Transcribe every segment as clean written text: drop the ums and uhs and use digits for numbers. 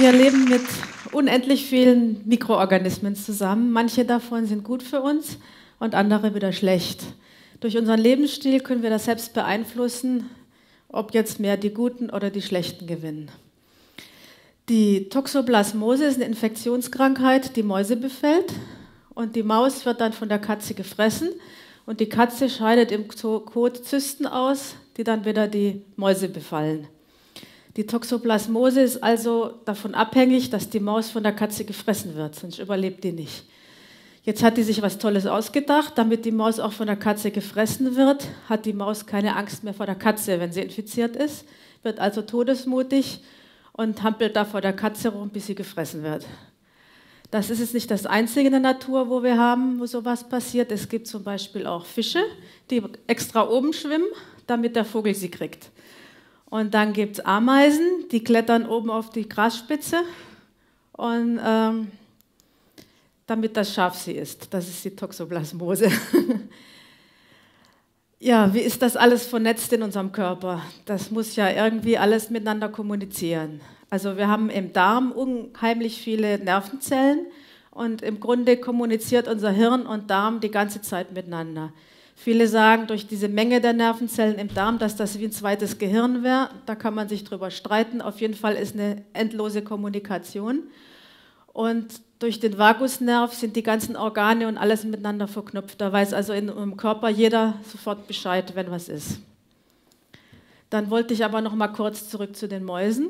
Wir leben mit unendlich vielen Mikroorganismen zusammen. Manche davon sind gut für uns und andere wieder schlecht. Durch unseren Lebensstil können wir das selbst beeinflussen, ob jetzt mehr die Guten oder die Schlechten gewinnen. Die Toxoplasmose ist eine Infektionskrankheit, die Mäuse befällt. Und die Maus wird dann von der Katze gefressen. Und die Katze scheidet im Kot Zysten aus, die dann wieder die Mäuse befallen. Die Toxoplasmose ist also davon abhängig, dass die Maus von der Katze gefressen wird, sonst überlebt die nicht. Jetzt hat die sich was Tolles ausgedacht, damit die Maus auch von der Katze gefressen wird, hat die Maus keine Angst mehr vor der Katze, wenn sie infiziert ist, wird also todesmutig und hampelt da vor der Katze rum, bis sie gefressen wird. Das ist jetzt nicht das Einzige in der Natur, wo wir haben, wo sowas passiert. Es gibt zum Beispiel auch Fische, die extra oben schwimmen, damit der Vogel sie kriegt. Und dann gibt es Ameisen, die klettern oben auf die Grasspitze, und, damit das Schaf sie isst. Das ist die Toxoplasmose. Ja, wie ist das alles vernetzt in unserem Körper? Das muss ja irgendwie alles miteinander kommunizieren. Also wir haben im Darm unheimlich viele Nervenzellen und im Grunde kommuniziert unser Hirn und Darm die ganze Zeit miteinander. Viele sagen durch diese Menge der Nervenzellen im Darm, dass das wie ein zweites Gehirn wäre. Da kann man sich drüber streiten. Auf jeden Fall ist eine endlose Kommunikation. Und durch den Vagusnerv sind die ganzen Organe und alles miteinander verknüpft. Da weiß also im Körper jeder sofort Bescheid, wenn was ist. Dann wollte ich aber noch mal kurz zurück zu den Mäusen.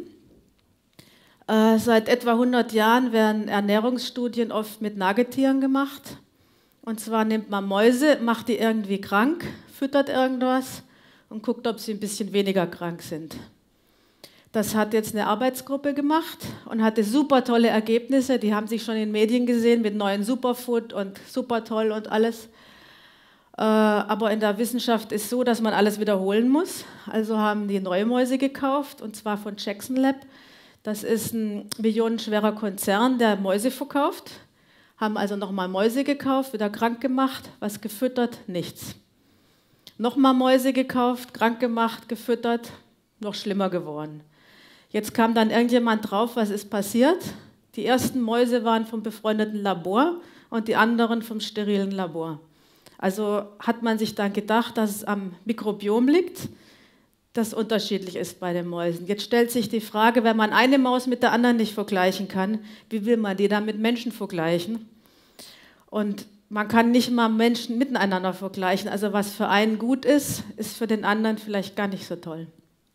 Seit etwa 100 Jahren werden Ernährungsstudien oft mit Nagetieren gemacht. Und zwar nimmt man Mäuse, macht die irgendwie krank, füttert irgendwas und guckt, ob sie ein bisschen weniger krank sind. Das hat jetzt eine Arbeitsgruppe gemacht und hatte super tolle Ergebnisse. Die haben sich schon in Medien gesehen mit neuen Superfood und super toll und alles. Aber in der Wissenschaft ist so, dass man alles wiederholen muss. Also haben die neue Mäuse gekauft, und zwar von Jackson Lab. Das ist ein millionenschwerer Konzern, der Mäuse verkauft. Haben also nochmal Mäuse gekauft, wieder krank gemacht, was gefüttert, nichts. Nochmal Mäuse gekauft, krank gemacht, gefüttert, noch schlimmer geworden. Jetzt kam dann irgendjemand drauf, was ist passiert. Die ersten Mäuse waren vom befreundeten Labor und die anderen vom sterilen Labor. Also hat man sich dann gedacht, dass es am Mikrobiom liegt, das unterschiedlich ist bei den Mäusen. Jetzt stellt sich die Frage, wenn man eine Maus mit der anderen nicht vergleichen kann, wie will man die dann mit Menschen vergleichen? Und man kann nicht mal Menschen miteinander vergleichen. Also was für einen gut ist, ist für den anderen vielleicht gar nicht so toll.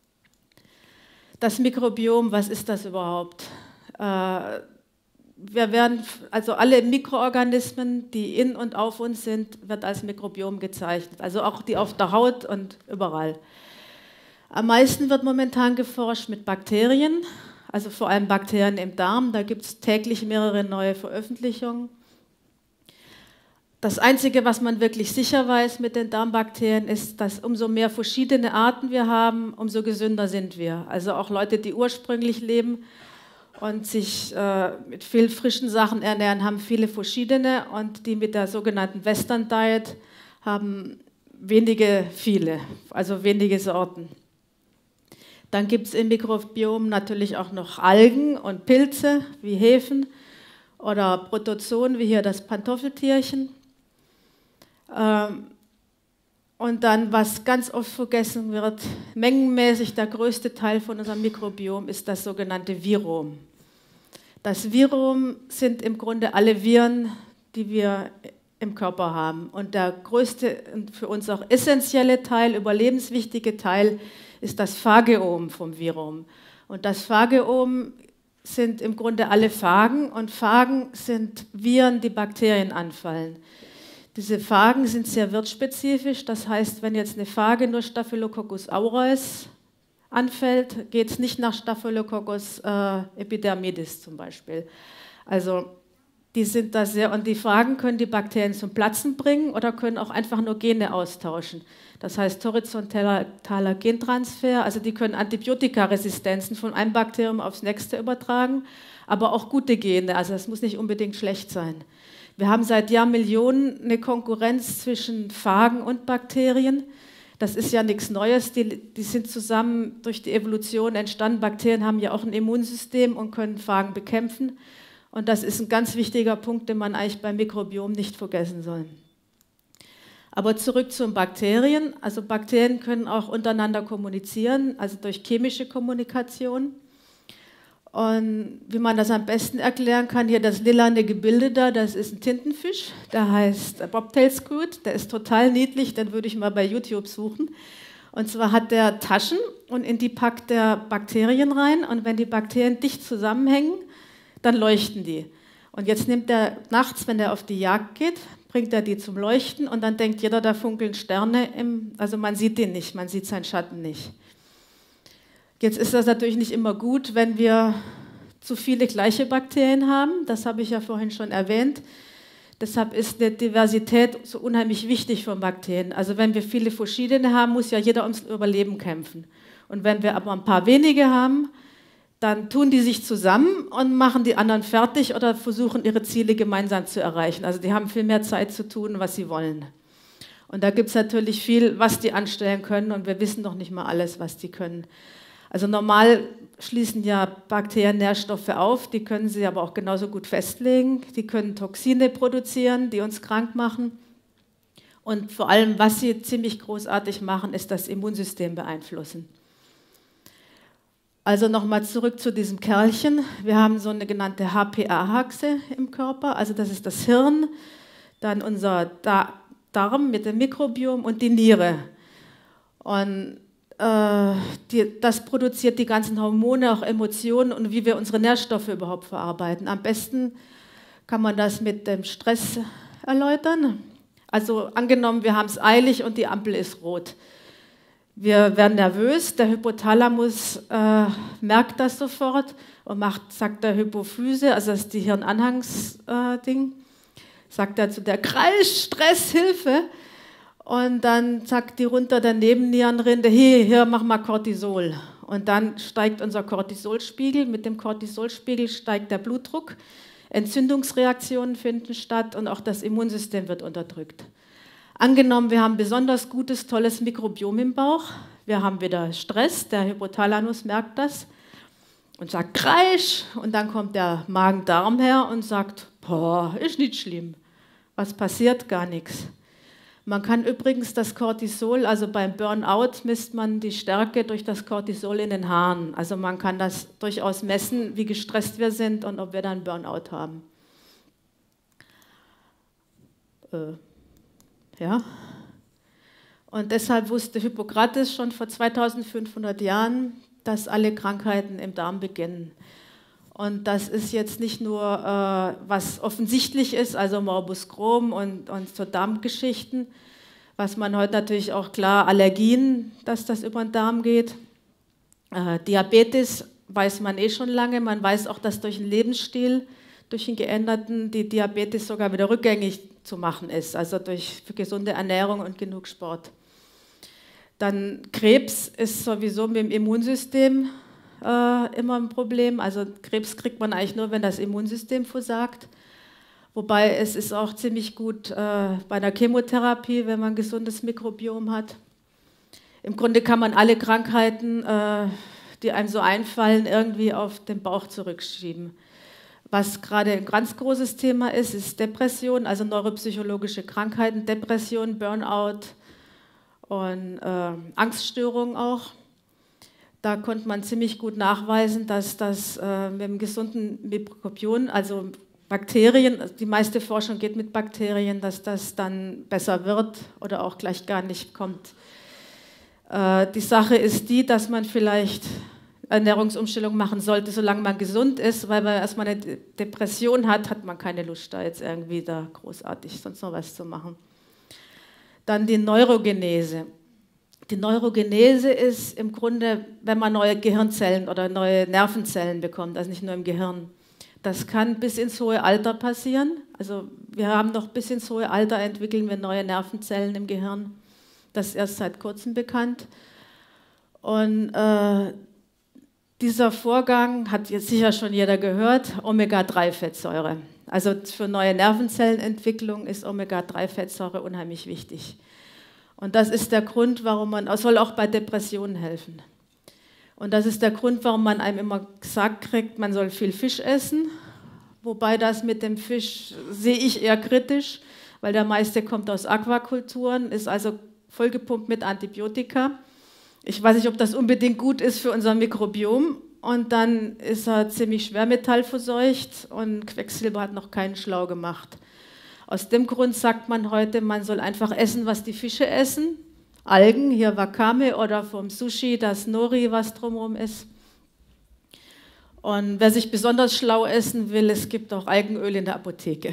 Das Mikrobiom, was ist das überhaupt? Wir werden, also alle Mikroorganismen, die in und auf uns sind, wird als Mikrobiom gezeichnet. Also auch die auf der Haut und überall. Am meisten wird momentan geforscht mit Bakterien, also vor allem Bakterien im Darm. Da gibt es täglich mehrere neue Veröffentlichungen. Das Einzige, was man wirklich sicher weiß mit den Darmbakterien, ist, dass umso mehr verschiedene Arten wir haben, umso gesünder sind wir. Also auch Leute, die ursprünglich leben und sich mit viel frischen Sachen ernähren, haben viele verschiedene, und die mit der sogenannten Western Diet haben viele, also wenige Sorten. Dann gibt es im Mikrobiom natürlich auch noch Algen und Pilze wie Hefen oder Protozoen wie hier das Pantoffeltierchen. Und dann, was ganz oft vergessen wird, mengenmäßig der größte Teil von unserem Mikrobiom ist das sogenannte Virom. Das Virom sind im Grunde alle Viren, die wir im Körper haben. Und der größte und für uns auch essentielle Teil, überlebenswichtige Teil, ist das Phageom vom Virom. Und das Phageom sind im Grunde alle Phagen, und Phagen sind Viren, die Bakterien anfallen. Diese Phagen sind sehr wirtsspezifisch, das heißt, wenn jetzt eine Phage nur Staphylococcus aureus anfällt, geht es nicht nach Staphylococcus epidermidis zum Beispiel. Also die sind da sehr, und die Phagen können die Bakterien zum Platzen bringen oder können auch einfach nur Gene austauschen. Das heißt horizontaler Gentransfer, also die können Antibiotikaresistenzen von einem Bakterium aufs nächste übertragen, aber auch gute Gene, also das muss nicht unbedingt schlecht sein. Wir haben seit Jahrmillionen eine Konkurrenz zwischen Phagen und Bakterien. Das ist ja nichts Neues, die sind zusammen durch die Evolution entstanden. Bakterien haben ja auch ein Immunsystem und können Phagen bekämpfen. Und das ist ein ganz wichtiger Punkt, den man eigentlich beim Mikrobiom nicht vergessen soll. Aber zurück zu den Bakterien. Also Bakterien können auch untereinander kommunizieren, also durch chemische Kommunikation. Und wie man das am besten erklären kann, hier das lilane Gebilde da, das ist ein Tintenfisch, der heißt Bobtail Squid, der ist total niedlich, den würde ich mal bei YouTube suchen. Und zwar hat der Taschen und in die packt der Bakterien rein und wenn die Bakterien dicht zusammenhängen, dann leuchten die. Und jetzt nimmt er nachts, wenn er auf die Jagd geht, bringt er die zum Leuchten und dann denkt jeder, da funkeln Sterne, also man sieht den nicht, man sieht seinen Schatten nicht. Jetzt ist das natürlich nicht immer gut, wenn wir zu viele gleiche Bakterien haben. Das habe ich ja vorhin schon erwähnt. Deshalb ist die Diversität so unheimlich wichtig von Bakterien. Also wenn wir viele verschiedene haben, muss ja jeder ums Überleben kämpfen. Und wenn wir aber ein paar wenige haben, dann tun die sich zusammen und machen die anderen fertig oder versuchen, ihre Ziele gemeinsam zu erreichen. Also die haben viel mehr Zeit zu tun, was sie wollen. Und da gibt es natürlich viel, was die anstellen können und wir wissen noch nicht mal alles, was die können. Also normal schließen ja Bakterien Nährstoffe auf, die können sie aber auch genauso gut festlegen. Die können Toxine produzieren, die uns krank machen. Und vor allem, was sie ziemlich großartig machen, ist das Immunsystem beeinflussen. Also nochmal zurück zu diesem Kerlchen. Wir haben so eine genannte HPA-Achse im Körper, also das ist das Hirn, dann unser Darm mit dem Mikrobiom und die Niere. Und das produziert die ganzen Hormone, auch Emotionen und wie wir unsere Nährstoffe überhaupt verarbeiten. Am besten kann man das mit dem Stress erläutern. Also angenommen, wir haben es eilig und die Ampel ist rot. Wir werden nervös, der Hypothalamus merkt das sofort und sagt der Hypophyse, also das ist die Hirnanhangsding, sagt er zu der Kreisch, Stress, Hilfe. Und dann sagt die runter der Nebennierenrinde, hier, mach mal Cortisol. Und dann steigt unser Cortisolspiegel. Mit dem Cortisolspiegel steigt der Blutdruck. Entzündungsreaktionen finden statt und auch das Immunsystem wird unterdrückt. Angenommen, wir haben besonders gutes, tolles Mikrobiom im Bauch. Wir haben wieder Stress, der Hypothalamus merkt das und sagt Kreisch. Und dann kommt der Magen-Darm her und sagt, boah, ist nicht schlimm. Was passiert? Gar nichts. Man kann übrigens das Cortisol, also beim Burnout misst man die Stärke durch das Cortisol in den Haaren. Also man kann das durchaus messen, wie gestresst wir sind und ob wir dann Burnout haben. Ja. Und deshalb wusste Hippokrates schon vor 2500 Jahren, dass alle Krankheiten im Darm beginnen. Und das ist jetzt nicht nur, was offensichtlich ist, also Morbus Crohn und so Darmgeschichten, was man heute natürlich auch klar, Allergien, dass das über den Darm geht. Diabetes weiß man eh schon lange, man weiß auch, dass durch den Lebensstil, durch den geänderten, die Diabetes sogar wieder rückgängig zu machen ist, also durch gesunde Ernährung und genug Sport. Dann Krebs ist sowieso mit dem Immunsystem immer ein Problem. Also Krebs kriegt man eigentlich nur, wenn das Immunsystem versagt. Wobei es ist auch ziemlich gut bei einer Chemotherapie, wenn man ein gesundes Mikrobiom hat. Im Grunde kann man alle Krankheiten, die einem so einfallen, irgendwie auf den Bauch zurückschieben. Was gerade ein ganz großes Thema ist, ist Depression, also neuropsychologische Krankheiten, Depression, Burnout und Angststörungen auch. Da konnte man ziemlich gut nachweisen, dass das mit dem gesunden Mikrobiom, also Bakterien, die meiste Forschung geht mit Bakterien, dass das dann besser wird oder auch gleich gar nicht kommt. Die Sache ist die, dass man vielleicht Ernährungsumstellung machen sollte, solange man gesund ist, weil wenn man erstmal eine Depression hat, hat man keine Lust, da jetzt irgendwie da großartig sonst noch was zu machen. Dann die Neurogenese. Die Neurogenese ist im Grunde, wenn man neue Gehirnzellen oder neue Nervenzellen bekommt, also nicht nur im Gehirn. Das kann bis ins hohe Alter passieren. Also wir haben noch bis ins hohe Alter entwickeln wir neue Nervenzellen im Gehirn. Das ist erst seit kurzem bekannt. Und dieser Vorgang hat jetzt sicher schon jeder gehört, Omega-3-Fettsäure. Also für neue Nervenzellenentwicklung ist Omega-3-Fettsäure unheimlich wichtig. Und das ist der Grund, warum es soll auch bei Depressionen helfen. Und das ist der Grund, warum man einem immer gesagt kriegt, man soll viel Fisch essen. Wobei das mit dem Fisch sehe ich eher kritisch, weil der meiste kommt aus Aquakulturen, ist also vollgepumpt mit Antibiotika. Ich weiß nicht, ob das unbedingt gut ist für unser Mikrobiom. Und dann ist er ziemlich schwermetallverseucht und Quecksilber hat noch keinen schlau gemacht. Aus dem Grund sagt man heute, man soll einfach essen, was die Fische essen. Algen, hier Wakame oder vom Sushi, das Nori, was drumherum ist. Und wer sich besonders schlau essen will, es gibt auch Algenöl in der Apotheke.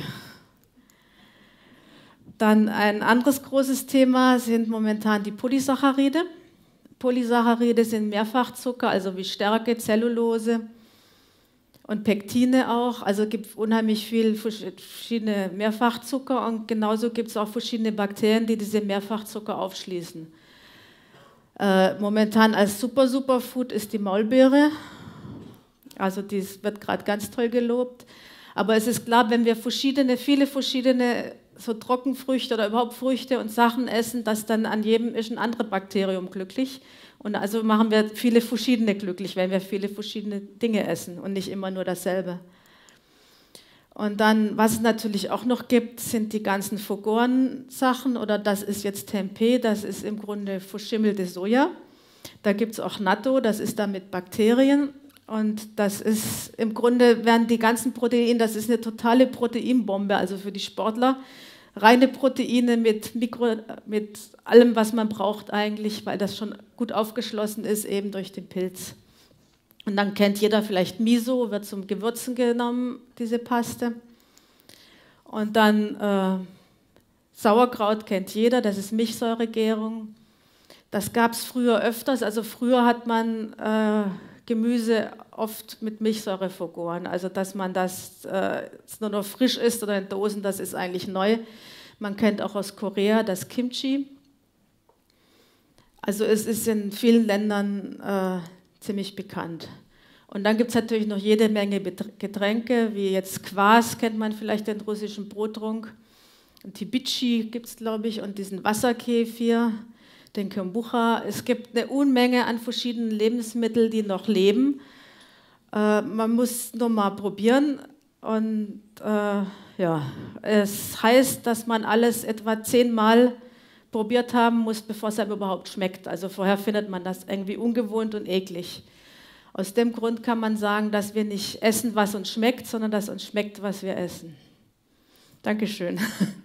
Dann ein anderes großes Thema sind momentan die Polysaccharide. Polysaccharide sind Mehrfachzucker, also wie Stärke, Zellulose und Pektine auch. Also gibt es unheimlich viele verschiedene Mehrfachzucker und genauso gibt es auch verschiedene Bakterien, die diese Mehrfachzucker aufschließen. Momentan als Superfood ist die Maulbeere. Also dies wird gerade ganz toll gelobt. Aber es ist klar, wenn wir viele verschiedene so Trockenfrüchte oder überhaupt Früchte und Sachen essen, dass dann an jedem ist ein anderes Bakterium glücklich. Und also machen wir viele verschiedene glücklich, wenn wir viele verschiedene Dinge essen und nicht immer nur dasselbe. Und dann, was es natürlich auch noch gibt, sind die ganzen Vergoren-Sachen, oder das ist jetzt Tempeh, das ist im Grunde verschimmelte Soja. Da gibt es auch Natto, das ist dann mit Bakterien. Und das ist im Grunde, werden die ganzen Proteine, das ist eine totale Proteinbombe, also für die Sportler. Reine Proteine mit allem, was man braucht eigentlich, weil das schon gut aufgeschlossen ist, eben durch den Pilz. Und dann kennt jeder vielleicht Miso, wird zum Gewürzen genommen, diese Paste. Und dann Sauerkraut kennt jeder, das ist Milchsäuregärung. Das gab es früher öfters, also früher hat man Gemüse oft mit Milchsäure vergoren, also dass man das nur noch frisch isst oder in Dosen, das ist eigentlich neu. Man kennt auch aus Korea das Kimchi. Also es ist in vielen Ländern ziemlich bekannt. Und dann gibt es natürlich noch jede Menge Getränke, wie jetzt Kwas, kennt man vielleicht den russischen Brottrunk. Und Tibichi gibt es, glaube ich, und diesen Wasserkefir, den Kombucha. Es gibt eine Unmenge an verschiedenen Lebensmitteln, die noch leben. Man muss nur mal probieren. Und ja, es heißt, dass man alles etwa 10-mal probiert haben muss, bevor es einem überhaupt schmeckt. Also vorher findet man das irgendwie ungewohnt und eklig. Aus dem Grund kann man sagen, dass wir nicht essen, was uns schmeckt, sondern dass uns schmeckt, was wir essen. Dankeschön.